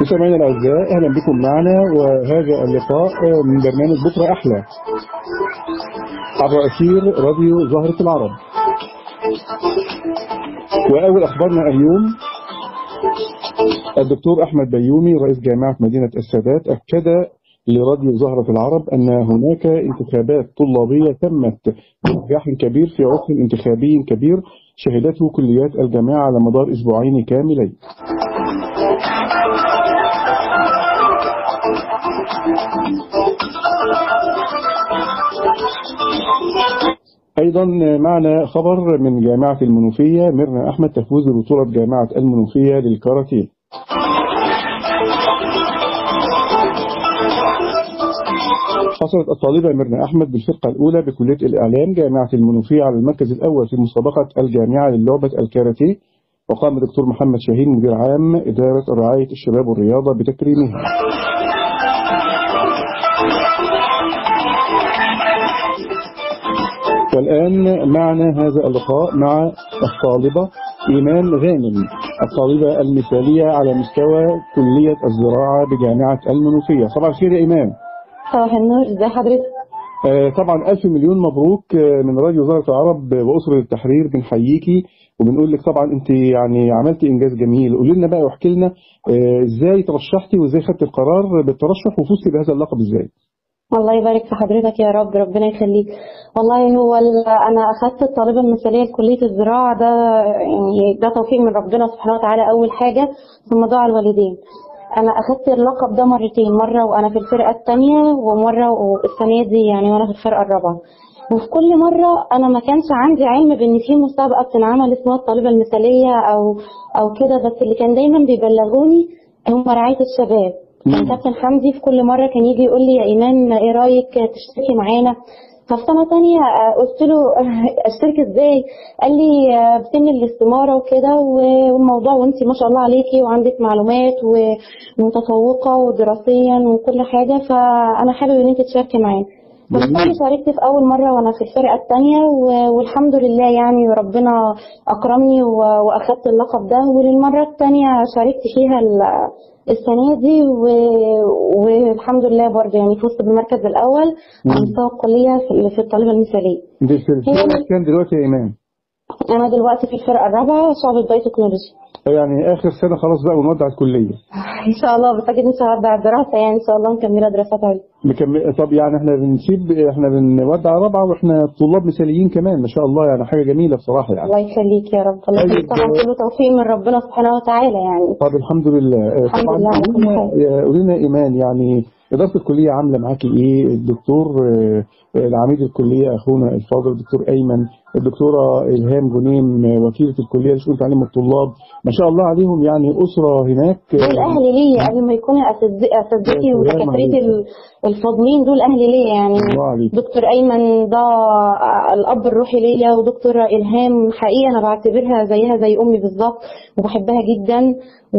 مستمعينا الأعزاء، أهلا بكم معنا وهذا اللقاء من برنامج بكرة أحلى عبر أثير راديو زهرة العرب. وأول أخبارنا اليوم، الدكتور أحمد بيومي رئيس جامعة مدينة السادات أكد لراديو زهرة العرب أن هناك انتخابات طلابية تمت بنجاح كبير في عرف انتخابي كبير شهدته كليات الجامعة على مدار أسبوعين كاملين. أيضا معنا خبر من جامعة المنوفية، ميرنا أحمد تفوز ببطولة جامعة المنوفية للكاراتيه. حصلت الطالبة ميرنا أحمد بالفرقة الأولى بكلية الإعلام جامعة المنوفية على المركز الأول في مسابقة الجامعة للعبة الكاراتيه، وقام الدكتور محمد شاهين مدير عام إدارة رعاية الشباب والرياضة بتكريمها. والآن معنا هذا اللقاء مع الطالبة إيمان غانم، الطالبة المثالية على مستوى كلية الزراعة بجامعة المنوفية. صباح الخير يا إيمان. صباح النور، ازي حضرتك؟ طبعا ألف مليون مبروك من راديو زهرة العرب وأسرة التحرير، بنحييكي وبنقول لك طبعا أنت يعني عملتي إنجاز جميل. قولي لنا بقى واحكي لنا إزاي ترشحتي وإزاي خدتي القرار بالترشح وفزتي بهذا اللقب إزاي؟ الله يبارك في حضرتك يا رب، ربنا يخليك. والله هو انا اخذت الطالبه المثاليه لكليه الزراعه، ده يعني ده توفيق من ربنا سبحانه وتعالى اول حاجه، ثم دعاء الوالدين. انا اخذت اللقب ده مرتين، مره وانا في الفرقه الثانيه ومره السنه دي يعني وانا في الفرقه الرابعه. وفي كل مره انا ما كانش عندي علم بان في مسابقه بتنعمل اسمها الطالبه المثاليه او كده، بس اللي كان دايما بيبلغوني هم رعايه الشباب. كان كابتن حمدي في كل مره كان يجي يقول لي يا ايمان ايه رايك تشتركي معانا؟ ففي سنه ثانيه قلت له اشترك ازاي؟ قال لي بسن الاستماره وكده والموضوع، وانت ما شاء الله عليكي وعندك معلومات ومتفوقه ودراسيا وكل حاجه، فانا حابب ان انت تشاركي معانا. فبالتالي شاركت في اول مره وانا في الفرقه الثانيه والحمد لله يعني ربنا اكرمني واخدت اللقب ده. وللمره الثانيه شاركت فيها السنه دي والحمد لله برضه يعني فزت بالمركز الاول على مستوى الكليه في الطالبه المثاليه. انت في الفرقه كام دلوقتي يا ايمان؟ انا دلوقتي في الفرقه الرابعه شعبة بايوتكنولوجي. يعني اخر سنه خلاص بقى ونودع الكليه ان شاء الله، بس اكيد مش هودع الدراسه يعني ان شاء الله مكمله دراسات عليا. طب يعني احنا بنودع رابعه واحنا طلاب مثاليين كمان، ما شاء الله، يعني حاجه جميله بصراحه يعني. الله يخليك يا رب، الله يخليك، طبعا كله توفيق من ربنا سبحانه وتعالى يعني. طب الحمد لله. الحمد لله على كل حاجه. قولي لنا ايمان، يعني إدارة الكلية عاملة معاكي إيه؟ الدكتور العميد الكلية أخونا الفاضل الدكتور أيمن، الدكتورة إلهام غنيم وكيلة الكلية لشؤون تعليم الطلاب، ما شاء الله عليهم، يعني أسرة هناك. دول أهل ليا قبل ما يكونوا أساتذتي ودكاترتي الفاضلين، دول أهل ليا يعني. دكتور أيمن ده الأب الروحي ليا، ودكتورة إلهام حقيقة أنا بعتبرها زيها زي أمي بالظبط وبحبها جدا،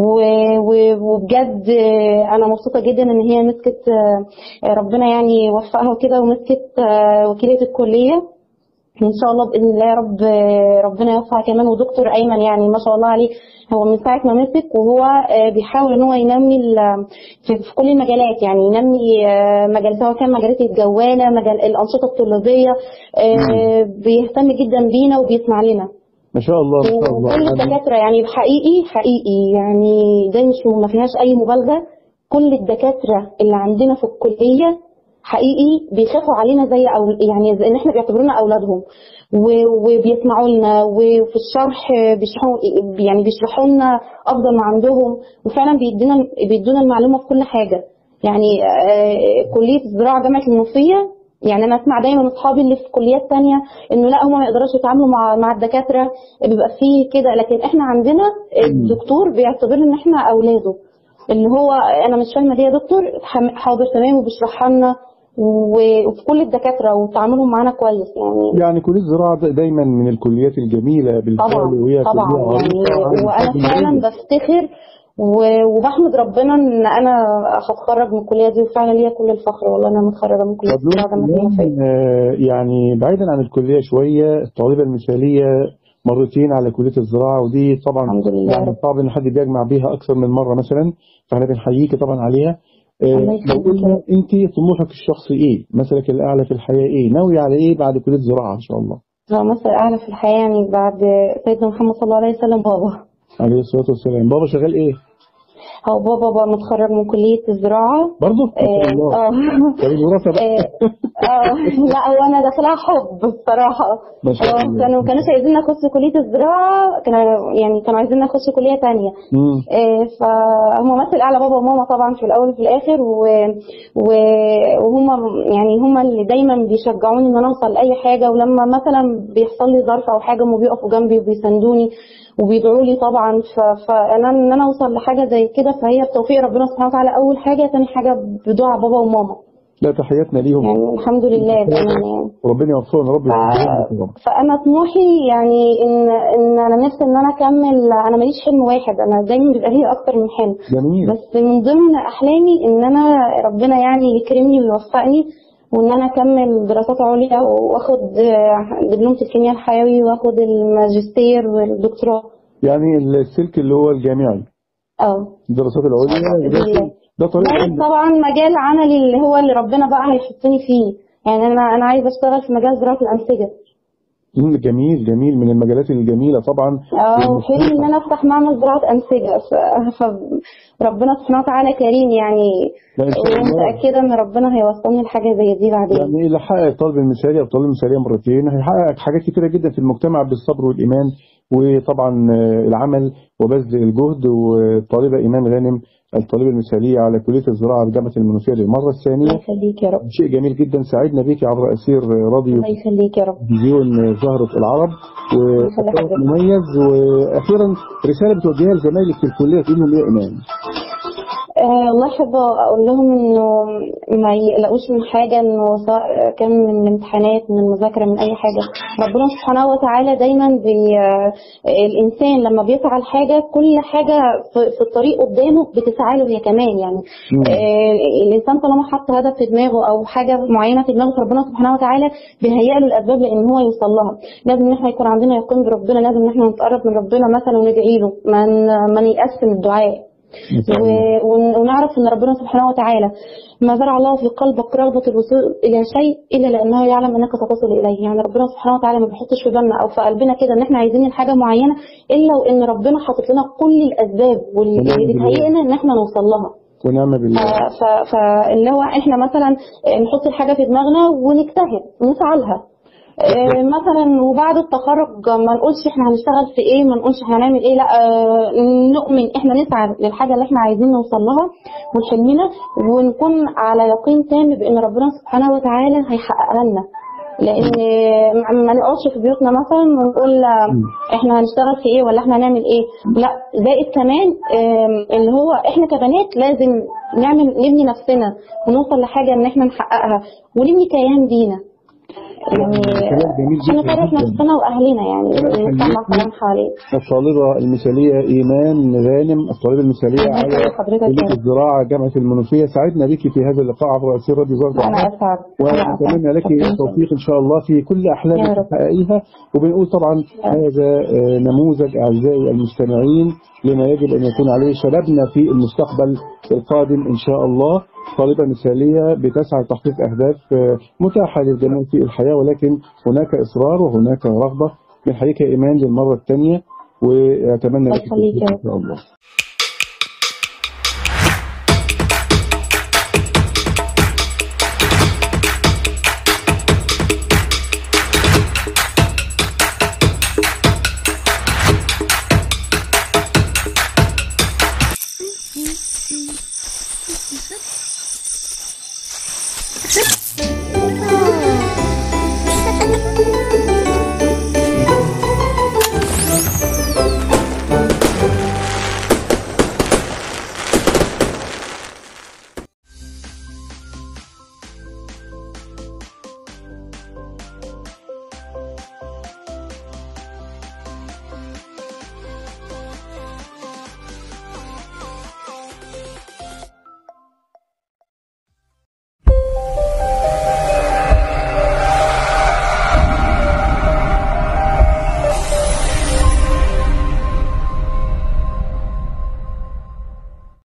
وبجد أنا مبسوطة جدا إن هي مسكت، ربنا يعني وفقها وكده، ومسكت وكيلة الكلية ان شاء الله باذن الله. ربنا يوفقها كمان. ودكتور ايمن يعني ما شاء الله عليه، هو من ساعه ما مسك وهو بيحاول ان هو ينمي في كل المجالات، يعني ينمي مجال سواء كان مجالات الجواله، مجال الانشطه الطلابيه، بيهتم جدا بينا وبيسمع لنا ما شاء الله. ما شاء الله. كل الدكاتره يعني حقيقي يعني ده مش ما فيهاش اي مبالغه. كل الدكاتره اللي عندنا في الكليه حقيقي بيخافوا علينا يعني زي ان احنا بيعتبرونا اولادهم، وبيسمعوا لنا، وفي الشرح بيشرحوا لنا افضل ما عندهم، وفعلا بيدونا المعلومه في كل حاجه. يعني كليه الزراعه جامعه المنوفيه، يعني انا اسمع دايما اصحابي اللي في كليات ثانيه انه لا هم ما يقدروش يتعاملوا مع الدكاتره، بيبقى فيه كده، لكن احنا عندنا الدكتور بيعتبرنا ان احنا اولاده، اللي هو انا مش فاهمه ليه يا دكتور، حاضر تمام، وبيشرحها لنا، وفي كل الدكاتره وتعاملهم معانا كويس يعني كليه الزراعه دايما من الكليات الجميله بالفعل، وهي طبعا يعني وانا فعلا بفتخر وبحمد ربنا ان انا هتخرج من الكليه دي، وفعلا ليا كل الفخر والله انا متخرجه من كليه الزراعه. يعني بعيدا عن الكليه شويه، الطالبه المثاليه مرتين على كلية الزراعة، ودي طبعا الحمد لله. يعني صعب إن حد بيجمع بيها أكثر من مرة مثلا، فاحنا بنحييكي طبعا عليها. الله لو يخليك. قلنا أنت طموحك الشخصي إيه؟ مثلك الأعلى في الحياة إيه؟ ناوي على إيه بعد كلية الزراعة إن شاء الله؟ لو مثل أعلى في الحياة يعني بعد سيدنا محمد صلى الله عليه وسلم بابا. عليه الصلاة والسلام. بابا شغال إيه؟ هو بابا متخرج من كلية الزراعة. برضه؟ ما شاء الله. طب الوراثة بقى. لا هو أنا داخلها حب الصراحة. ما شاء الله. كانوش عايزين نخش كلية الزراعة، كانوا عايزين نخش كلية تانية. فهم مثل أعلى بابا وماما طبعا في الأول وفي الآخر، وهم يعني هم اللي دايما بيشجعوني إن أنا أوصل لأي حاجة، ولما مثلا بيحصل لي ظرف أو حاجة هم بيقفوا جنبي وبيساندوني وبيدعوا لي طبعا. فانا ان انا اوصل لحاجه زي كده فهي بتوفيق ربنا سبحانه وتعالى اول حاجه، ثاني حاجه بدعاء بابا وماما. لا تحياتنا ليهم يعني الحمد لله يعني. وربنا يوفقهم يا رب. فانا طموحي يعني ان انا نفسي ان انا اكمل. انا ماليش حلم واحد، انا دايما بيبقى لي اكتر من حلم. جميل. بس من ضمن احلامي ان انا ربنا يعني يكرمني ويوفقني وان انا اكمل دراسات عليا واخد دبلومة الكيمياء الحيوي واخد الماجستير والدكتوراه. يعني السلك اللي هو الجامعي. الدراسات العليا ده طريق طبعا مجال عملي اللي هو اللي ربنا بقى هيحطني فيه. يعني انا عايزه اشتغل في مجال زراعه الانسجه. جميل جميل، من المجالات الجميله طبعا. وحلمي ان انا افتح معمل زراعه انسجه. فربنا سبحانه وتعالى كريم يعني، ومتاكده ان ربنا هيوصلني لحاجه زي دي بعدين. يعني اللي حقق الطالب المثالي او الطالب المثاليه مرتين هيحقق حاجات كتيره جدا في المجتمع بالصبر والايمان، وطبعا العمل وبذل الجهد. والطالبه ايمان غانم الطالبه المثاليه على كليه الزراعه بجامعه المنوفيه للمره الثانيه. الله يخليك يا رب. شيء جميل جدا، سعدنا بيك عبر اسير راديو. الله يخليك يا رب. تلفزيون زهره العرب ومميز. واخيرا رساله بتوجهها لزمايلك في الكليه تقول لهم ايه يا ايمان؟ والله احب اقول لهم انه ما يقلقوش من حاجه، انه سواء كان من الامتحانات من المذاكره من اي حاجه، ربنا سبحانه وتعالى دايما الانسان لما بيسعى لحاجه كل حاجه في الطريق قدامه بتسعى له هي كمان يعني. الانسان طالما حط هدف في دماغه او حاجه معينه في دماغه فربنا سبحانه وتعالى بيهيئ له الاسباب لان هو يوصل لها. لازم ان احنا يكون عندنا يقين بربنا، لازم ان احنا نتقرب من ربنا مثلا وندعي له، ما نيأس من الدعاء. ونعرف ان ربنا سبحانه وتعالى ما زرع الله في قلبك رغبة الوصول الى شيء الا لانه يعلم انك ستصل اليه. يعني ربنا سبحانه وتعالى ما بيحطش في بالنا او في قلبنا كده ان احنا عايزين حاجه معينه الا وان ربنا حاطط لنا كل الاسباب واللي بتهيئنا ان احنا نوصل لها. ونعم بالله. فاللي هو احنا مثلا نحط الحاجه في دماغنا ونجتهد ونسعى لها. مثلا وبعد التخرج ما نقولش احنا هنشتغل في ايه، ما نقولش احنا هنعمل ايه، لا نؤمن احنا نسعى للحاجه اللي احنا عايزين نوصل لها ولحلمنا، ونكون على يقين تام بان ربنا سبحانه وتعالى هيحققها لنا. لان ما نقعدش في بيوتنا مثلا ونقول احنا هنشتغل في ايه ولا احنا هنعمل ايه، لا زائد كمان اللي هو احنا كبنات لازم نبني نفسنا ونوصل لحاجه ان احنا نحققها ونبني كيان دينا. يعني عشان نفرح نفسنا واهلنا يعني نسمع كلام حوالينا. الطالبه المثاليه ايمان غانم الطالبه المثاليه على كليه الزراعه جامعه المنوفيه، سعدنا بك في هذا اللقاء عبر اسير راديو زهره. انا اسعد ونتمنى لك التوفيق ان شاء الله في كل احلامك تحققيها. وبنقول طبعا هذا نموذج اعزائي المستمعين لما يجب ان يكون عليه شبابنا في المستقبل القادم ان شاء الله. طالبة مثالية بتسعى لتحقيق أهداف متاحة للجميع في الحياة، ولكن هناك إصرار وهناك رغبة. بنحييك يا إيمان للمرة الثانية وأتمنى لك التوفيق إن شاء الله.